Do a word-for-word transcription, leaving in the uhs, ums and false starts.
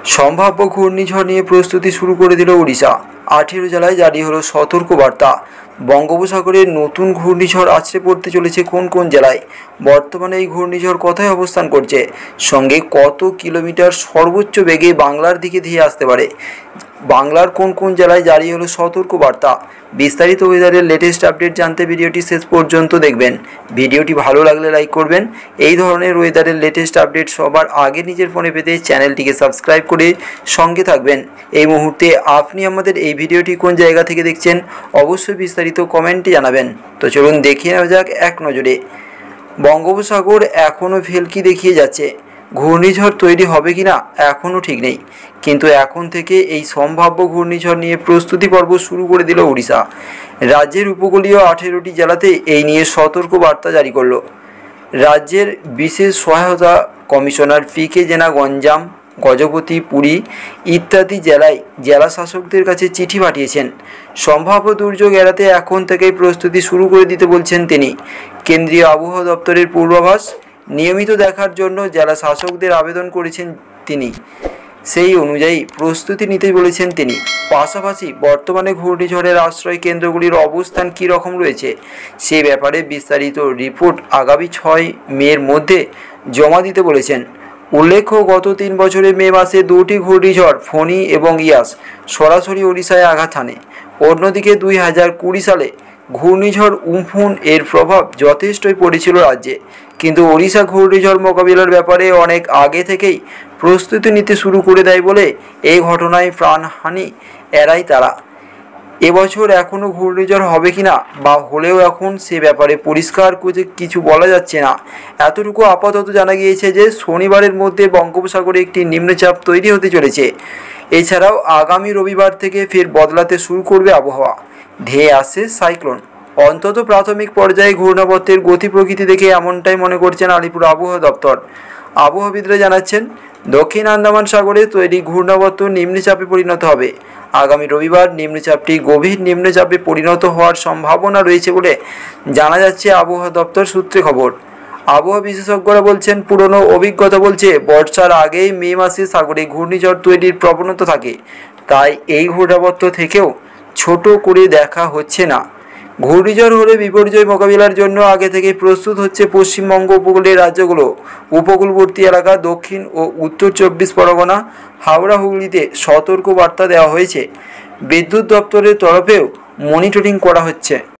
সম্ভাব্য ঘূর্ণিঝড় নিয়ে প্রস্তুতি শুরু করে দিল ওড়িশা। আঠেরো জেলায় জারি হলো সতর্কবার্তা। বঙ্গোপসাগরে নতুন ঘূর্ণিঝড় আছড়ে পড়তে চলেছে কোন কোন জেলায়, বর্তমানে এই ঘূর্ণিঝড় কোথায় অবস্থান করছে, সঙ্গে কত কিলোমিটার সর্বোচ্চ বেগে বাংলার দিকে ধেয়ে আসতে পারে, বাংলার কোন কোন জেলায় জারি হলো সতর্কবার্তা। বিস্তারিত ওয়েদারের লেটেস্ট আপডেট জানতে ভিডিওটি শেষ পর্যন্ত দেখবেন। ভিডিওটি ভালো লাগলে লাইক করবেন। এই ধরনের ওয়েদারের লেটেস্ট আপডেট সবার আগে নিজের ফোনে পেতে চ্যানেলটিকে সাবস্ক্রাইব করে সঙ্গে থাকবেন। এই মুহূর্তে আপনি আমাদের এই ভিডিওটি কোন জায়গা থেকে দেখছেন অবশ্যই বিস্তারিত কমেন্টে জানাবেন। তো চলুন দেখিয়ে নেওয়া যাক এক নজরে। বঙ্গোপসাগর এখনও ভেলকি দেখিয়ে যাচ্ছে। ঘূর্ণিঝড় তৈরি হবে কি না এখনও ঠিক নেই, কিন্তু এখন থেকে এই সম্ভাব্য ঘূর্ণিঝড় নিয়ে প্রস্তুতি পর্ব শুরু করে দিল ওড়িশা। রাজ্যের উপকূলীয় আঠেরোটি জেলাতে এই নিয়ে সতর্ক বার্তা জারি করল রাজ্যের বিশেষ সহায়তা কমিশনার পি কে জেনা। গঞ্জাম, গজপতি, পুরী ইত্যাদি জেলায় জেলা শাসকদের কাছে চিঠি পাঠিয়েছেন। সম্ভাব্য দুর্যোগ এড়াতে এখন থেকেই প্রস্তুতি শুরু করে দিতে বলছেন তিনি। কেন্দ্রীয় আবহাওয়া দপ্তরের পূর্বাভাস নিয়মিত দেখার জন্য জেলা শাসকদের আবেদন করেছেন তিনি। সেই অনুযায়ী প্রস্তুতি নিতে বলেছেন তিনি। পাশাপাশি বর্তমানে ঘূর্ণিঝড়ের আশ্রয় কেন্দ্রগুলির অবস্থান কী রকম রয়েছে সে ব্যাপারে বিস্তারিত রিপোর্ট আগামী ছয় মের মধ্যে জমা দিতে বলেছেন। উল্লেখ্য, গত তিন বছরে মে মাসে দুটি ঘূর্ণিঝড় ফণী এবং ইয়াস সরাসরি ওড়িশায় আঘাত হানে। অন্যদিকে দুই হাজার কুড়ি সালে ঘূর্ণিঝড় উমফুন এর প্রভাব যথেষ্টই পড়েছিল রাজ্যে, কিন্তু ওড়িশা ঘূর্ণিঝড় মোকাবিলার ব্যাপারে অনেক আগে থেকেই প্রস্তুতি নিতে শুরু করে দেয় বলে এই ঘটনায় প্রাণহানি এড়ায় তারা। এবছর এখনও ঘূর্ণিঝড় হবে কি না বা হলেও এখন সে ব্যাপারে পরিষ্কার করে কিছু বলা যাচ্ছে না। এতটুকু আপাতত জানা গিয়েছে যে শনিবারের মধ্যে বঙ্গোপসাগরে একটি নিম্নচাপ তৈরি হতে চলেছে। এছাড়াও আগামী রবিবার থেকে ফের বদলাতে শুরু করবে আবহাওয়া, ধেয়ে আসছে সাইক্লোন। অন্তত প্রাথমিক পর্যায়ে ঘূর্ণাবর্তের গতি প্রকৃতি দেখে এমনটাই মনে করছেন আলিপুর আবহাওয়া দপ্তর। আবহাওয়াবিদরা জানাচ্ছেন, দক্ষিণ আন্দামান সাগরে তৈরি ঘূর্ণাবর্ত নিম্নচাপে পরিণত হবে। আগামী রবিবার নিম্নচাপটি গভীর নিম্নচাপে পরিণত হওয়ার সম্ভাবনা রয়েছে বলে জানা যাচ্ছে আবহাওয়া দপ্তর সূত্রে খবর। আবহাওয়া বিশেষজ্ঞরা বলছেন, পুরনো অভিজ্ঞতা বলছে বর্ষার আগেই মে মাসে সাগরে ঘূর্ণিঝড় তৈরির প্রবণতা থাকে, তাই এই ঘূর্ণাবর্ত থেকেও ছোট করে দেখা হচ্ছে না। ঘূর্ণিঝড় হলে বিপর্যয় মোকাবিলার জন্য আগে থেকেই প্রস্তুত হচ্ছে পশ্চিমবঙ্গ উপকূলের রাজ্যগুলো। উপকূলবর্তী এলাকা দক্ষিণ ও উত্তর চব্বিশ পরগনা, হাওড়া, হুগলিতে সতর্ক বার্তা দেওয়া হয়েছে। বিদ্যুৎ দপ্তরের তরফেও মনিটরিং করা হচ্ছে।